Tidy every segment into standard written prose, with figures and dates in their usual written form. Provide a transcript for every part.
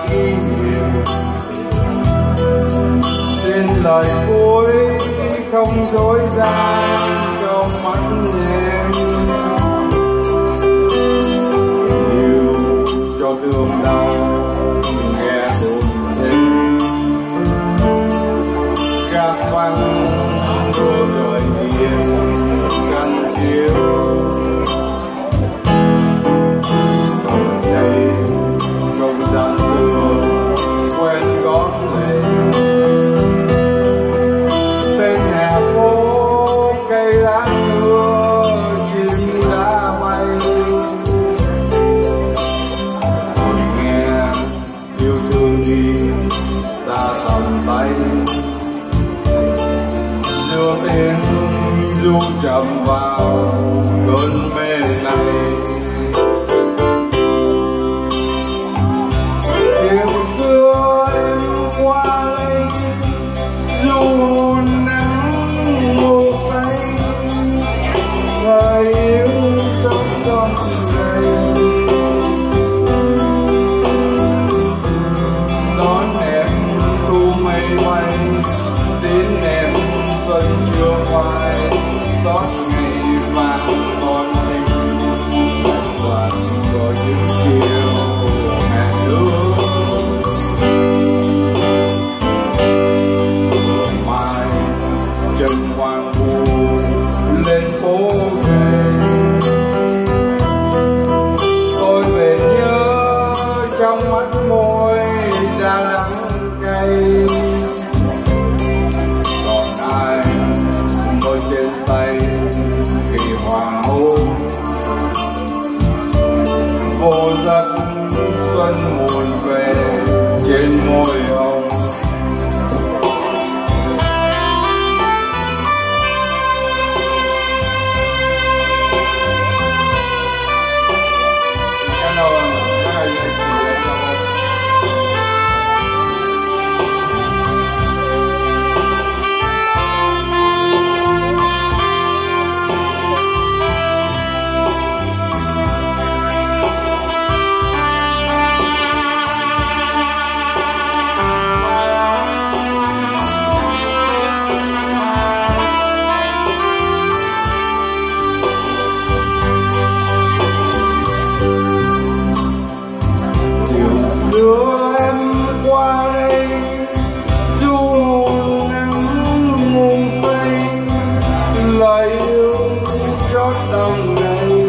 kỷ niệm. Xin lời cuối không dối gian trong mắt em, yêu cho thương đau nghe buồn thêm. Gác vắng mưa rơi nghiêng ngăn chiều, còn đây không gian xưa quen gót lệ. Bên hè phố cây lá mưa chim đã bay, còn nghe yêu thương đi ta tầm tay. Đưa tiếng ru chậm vào cơn mê này. Chiều xưa em qua đây dù nắng ngủ say, người yêu trong con người đón em thu mây bay. Đến em xuân chưa phai, xót ngày vàng con tình lạnh quạt có những chiều hè nước. Mai chân hoang vu lên phố về, tôi về nhớ trong mắt môi đã đắng cay. Trên tay kỳ hoàng hôn vô giấc xuân muộn về trên môi hồng. Đưa em qua đây dù nắng muôn say, lời yêu chót đông ngày.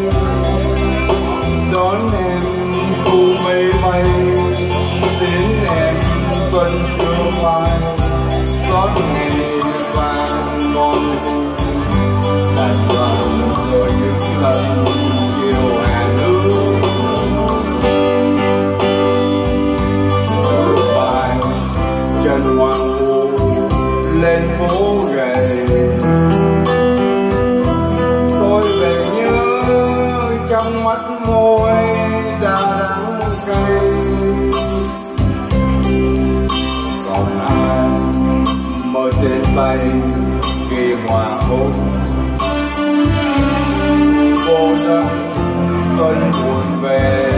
Đón em thu mây bay, đến em xuân chưa phai, xót ngày vàng ngon đàn vàng rồi những lần chiều hè nước. Chân hoang vu lên phố gầy, tôi về nhớ trong mắt môi đã đắng cay. Còn ai mơ trên tay kỳ hoàng hôn vô giấc xuân buồn về.